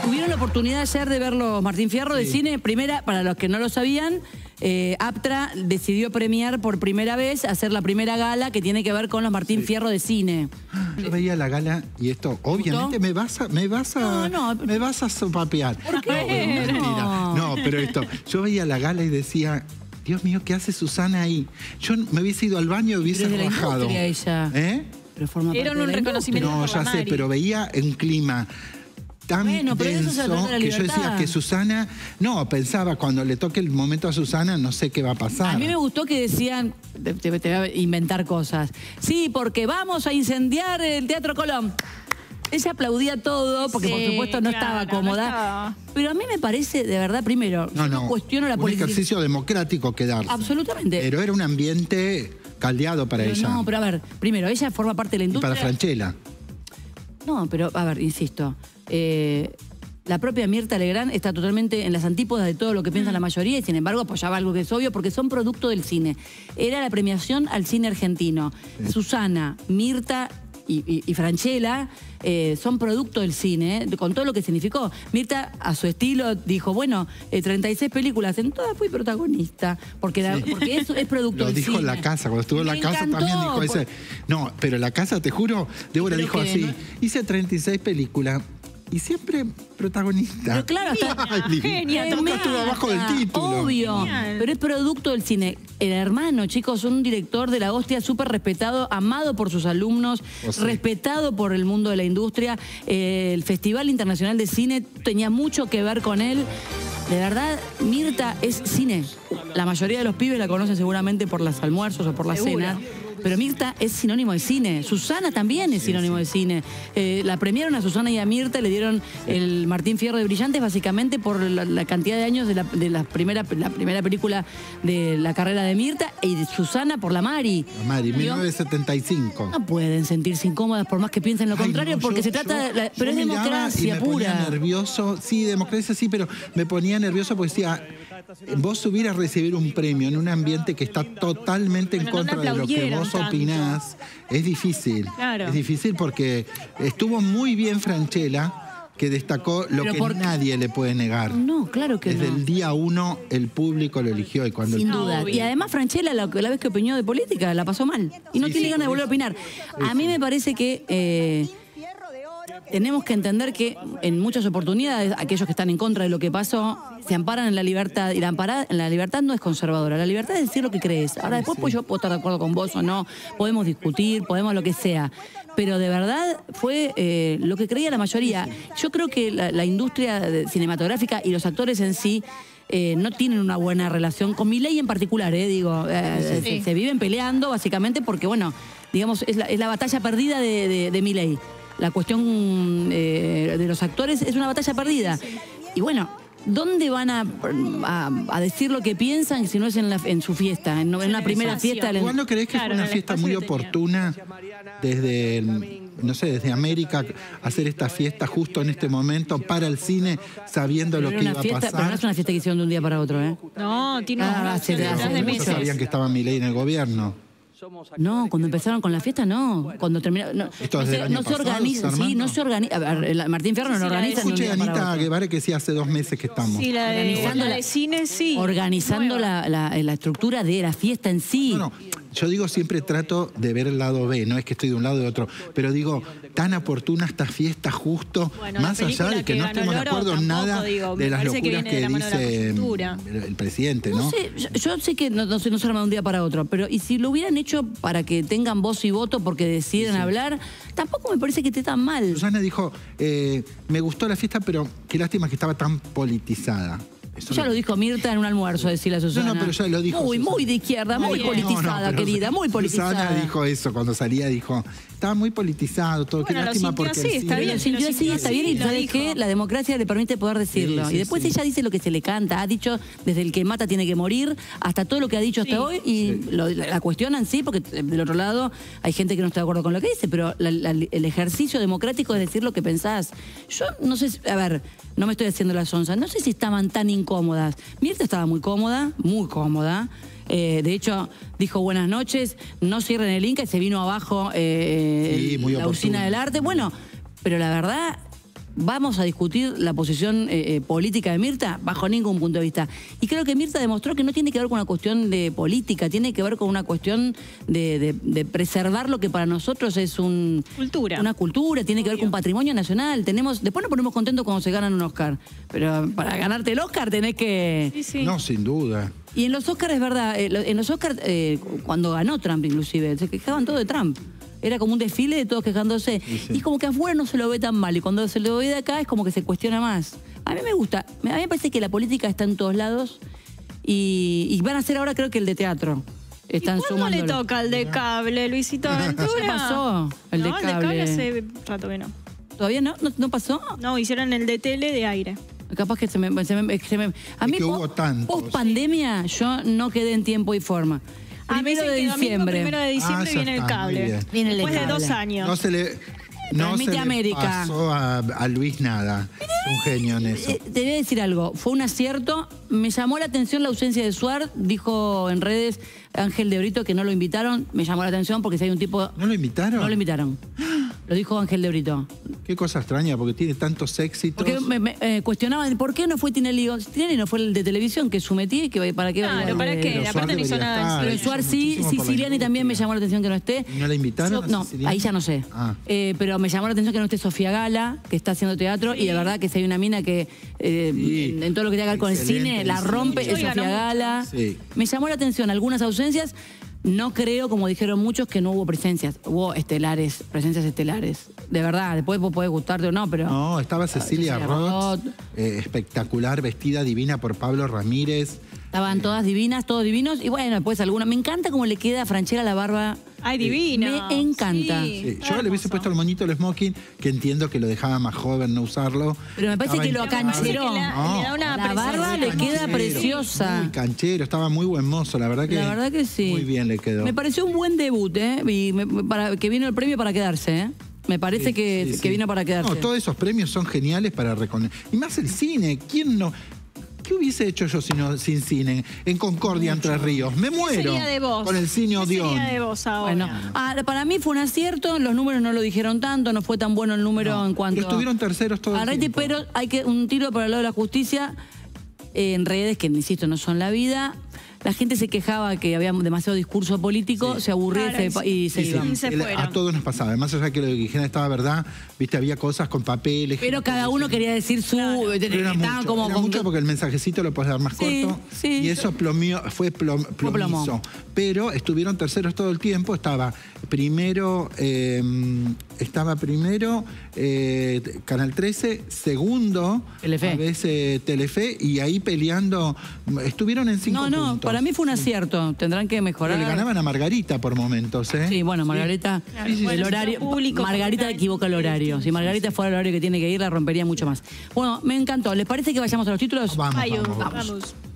Tuvieron la oportunidad ayer de verlo, Martín Fierro, de cine. Primera, para los que no lo sabían, Aptra decidió premiar por primera vez, hacer la primera gala que tiene que ver con los Martín Fierro de cine. Yo veía la gala y esto, obviamente me vas a sopapear. ¿Por qué? No, pero esto, yo veía la gala y decía, Dios mío, ¿qué hace Susana ahí? Yo me hubiese ido al baño y hubiese bajado. Ella. Pero forma parte de un reconocimiento. No, ya sé, pero veía un clima tan denso que yo decía que Susana... No, pensaba, cuando le toque el momento a Susana, no sé qué va a pasar. A mí me gustó que decían, te voy a inventar cosas. Sí, porque vamos a incendiar el Teatro Colón. Ella aplaudía todo, porque por supuesto no estaba cómoda. Pero a mí me parece, de verdad, primero, no cuestiono la política. Un ejercicio democrático quedarse. Absolutamente. Pero era un ambiente caldeado para ella. No, pero a ver, primero, ella forma parte de la industria. Y para Francella. No, pero a ver, insisto, la propia Mirta Legrand está totalmente en las antípodas de todo lo que piensa la mayoría y sin embargo apoyaba algo que es obvio porque son producto del cine. Era la premiación al cine argentino. Sí. Susana, Mirta y Francella son producto del cine, con todo lo que significó. Mirta, a su estilo, dijo, bueno, 36 películas, en todas fui protagonista, porque eso es producto del cine. Lo dijo en La Casa, cuando estuvo en La Casa también dijo ese. No, pero La Casa, te juro, Débora dijo así, hice 36 películas. Y siempre protagonista. Pero claro, genial. Nunca estuvo abajo del título. Obvio. Genial. Pero es producto del cine. El hermano, chicos, un director de la hostia súper respetado, amado por sus alumnos, respetado por el mundo de la industria. El Festival Internacional de Cine tenía mucho que ver con él. De verdad, Mirta es cine. La mayoría de los pibes la conocen seguramente por los almuerzos o por las cenas. Pero Mirta es sinónimo de cine. Susana también es sinónimo de cine. La premiaron a Susana y a Mirta, le dieron el Martín Fierro de Brillantes básicamente por la cantidad de años de la primera película de la carrera de Mirta y de Susana por La Mari. La Mari, 1975. No pueden sentirse incómodas por más que piensen lo contrario, porque se trata de... Pero es democracia pura. Me ponía nervioso. Sí, democracia sí, pero me ponía nervioso porque decía... Vos subir a recibir un premio en un ambiente que está totalmente en contra de lo que vos opinás, es difícil. Claro. Es difícil porque estuvo muy bien Francella, que destacó lo que nadie le puede negar. No, claro que Desde el día 1 el público lo eligió. Y cuando sin duda. Y además Francella, la vez que opinó de política, la pasó mal. Y no tiene ganas de volver a opinar. A mí me parece que... tenemos que entender que en muchas oportunidades aquellos que están en contra de lo que pasó se amparan en la libertad y la libertad no es conservadora, la libertad es decir lo que crees. Ahora después pues yo puedo estar de acuerdo con vos o no, podemos discutir, podemos lo que sea, pero de verdad fue lo que creía la mayoría. Yo creo que la industria cinematográfica y los actores en sí no tienen una buena relación con Milei en particular, se viven peleando básicamente porque bueno, digamos es la batalla perdida de Milei. La cuestión de los actores es una batalla perdida. Y bueno, ¿dónde van a decir lo que piensan si no es en su fiesta, en una primera fiesta? ¿Cuándo crees que fue una fiesta muy oportuna desde, no sé, desde América, hacer esta fiesta justo en este momento para el cine, sabiendo lo que iba a pasar? Pero no es una fiesta que hicieron de un día para otro, ¿eh? No, tiene hace meses. Sabían que estaba Milei en el gobierno. No, cuando empezaron con la fiesta, no. Cuando terminaron. No se organiza, sí, no se organiza. A ver, Martín Fierro no lo organiza. Escuché a Anita Guevara que sí, hace 2 meses que estamos. Sí, la de cine, sí. Organizando la estructura de la fiesta en sí. No, yo digo, siempre trato de ver el lado B, no es que estoy de un lado o de otro, pero digo, tan oportuna esta fiesta justo, más allá de que no estemos de acuerdo en nada de las locuras que dice el presidente, ¿no? No sé, yo sé que no se arma de un día para otro, pero y si lo hubieran hecho para que tengan voz y voto porque deciden hablar, tampoco me parece que esté tan mal. Susana dijo, me gustó la fiesta, pero qué lástima que estaba tan politizada. Eso ya lo dijo Mirta en un almuerzo, decirle a Susana. No, pero ya lo dijo. Muy de izquierda, muy politizada, querida, muy politizada. Susana dijo eso cuando salía, dijo, estaba muy politizado todo, qué lástima porque... Sí, está bien, está bien, y ¿sabes qué? La democracia le permite poder decirlo. Y después ella dice lo que se le canta, ha dicho desde el que mata tiene que morir, hasta todo lo que ha dicho hasta hoy, y la cuestionan, sí, porque del otro lado hay gente que no está de acuerdo con lo que dice, pero el ejercicio democrático es decir lo que pensás. Yo no sé, a ver, no me estoy haciendo la sonza, no sé si estaban tan incómodas. Mirta estaba muy cómoda, muy cómoda. De hecho, dijo buenas noches, no cierren el Inca y se vino abajo la usina del arte. Bueno, pero la verdad, ¿vamos a discutir la posición política de Mirta? Bajo ningún punto de vista. Y creo que Mirta demostró que no tiene que ver con una cuestión de política, tiene que ver con una cuestión de preservar lo que para nosotros es una cultura, tiene que ver con patrimonio nacional. Después nos ponemos contentos cuando se ganan un Oscar, pero para ganarte el Oscar tenés que... No, sin duda. Y en los Oscars es verdad, en los Oscars, cuando ganó Trump inclusive, se quejaban todo de Trump. Era como un desfile de todos quejándose. Y es como que afuera no se lo ve tan mal. Y cuando se lo ve de acá es como que se cuestiona más. A mí me gusta. A mí me parece que la política está en todos lados. Y van a hacer ahora creo que el de teatro. Están ¿Y cuándo le sumándolo. toca el de cable, Luisito Aventura? ¿Qué pasó? El de No, cable. el de cable hace rato que no. ¿Todavía no? ¿No pasó? No, hicieron el de tele de aire. Capaz que a mí, que hubo tantos. post pandemia, yo no quedé en tiempo y forma. A mí Primero de diciembre. Primero de diciembre ya viene el está, muy cable. bien. Viene el de Después de cable. 2 años. No se le América. pasó a Luis nada. Es un genio en eso. Te voy a decir algo, fue un acierto. Me llamó la atención la ausencia de Suar. Dijo en redes Ángel de Brito que no lo invitaron. Me llamó la atención porque si hay un tipo... ¿No lo invitaron? No lo invitaron. Lo dijo Ángel de Brito. Qué cosa extraña, porque tiene tantos éxitos. Porque me cuestionaban por qué no fue Tinelli. Digo, Tinelli no fue el de televisión que sometí y que para qué va a Claro, ¿para qué? Pero Aparte Suar no hizo debería nada. estar. Pero Suar sí, Muchísimo por la Siciliani también me industria. llamó la atención que no esté. ¿Y no la invitaron? No, a Siciliani? ahí ya no sé. Ah. Pero me llamó la atención que no esté Sofía Gala, que está haciendo teatro, y de verdad que si hay una mina que Sí. en todo lo que tenga que ver con el Excelente, cine la rompe, es excelente. Sofía Gala. Sí. Me llamó la atención algunas ausencias. No creo, como dijeron muchos, que no hubo presencias. Hubo presencias estelares. De verdad, después vos podés gustarte o no, pero... No, estaba Cecilia Roth, espectacular, vestida divina por Pablo Ramírez. Estaban todas divinas, todos divinos. Y bueno, después alguna. Me encanta cómo le queda a Franchella la barba. Ay, divino. Me encanta. Sí, yo le hubiese puesto el moñito del smoking, que entiendo que lo dejaba más joven no usarlo. Pero me parece que lo acancheró. Le da una La barba le queda Canchero, preciosa. Muy canchero, estaba muy buen mozo, la verdad que sí. muy bien le quedó. Me pareció un buen debut, ¿eh? Y que vino el premio para quedarse, ¿eh? Me parece que vino para quedarse. No, todos esos premios son geniales para reconocer. Y más el cine, ¿quién no? ¿Qué hubiese hecho yo sin cine? En Concordia, Entre Ríos. Me muero. Sería de vos. Con el cine Odeón. Sería de vos ahora. Bueno, para mí fue un acierto, los números no lo dijeron tanto, no fue tan bueno el número en cuanto Pero estuvieron terceros todo el tiempo. Pero hay que un tiro para el lado de la justicia en redes que, insisto, no son la vida. La gente se quejaba que había demasiado discurso político, se aburría y se iban. Y se fueron. A todos nos pasaba. Además, allá que lo que dijeron estaba verdad, viste, había cosas con papeles. Pero cada uno quería decir su... Era mucho porque el mensajecito lo puedes dar más corto. Sí. Y eso fue plomizo. Pero estuvieron terceros todo el tiempo. Estaba primero Canal 13, segundo Telefe. a veces Telefe, y ahí peleando. Estuvieron en 5 puntos. Para mí fue un acierto. Tendrán que mejorar. Pero le ganaban a Margarita por momentos, ¿eh? Sí, bueno, Margarita, el horario. Margarita equivoca el horario. Si Margarita fuera el horario que tiene que ir, la rompería mucho más. Bueno, me encantó. ¿Les parece que vayamos a los títulos? Vamos. Vamos.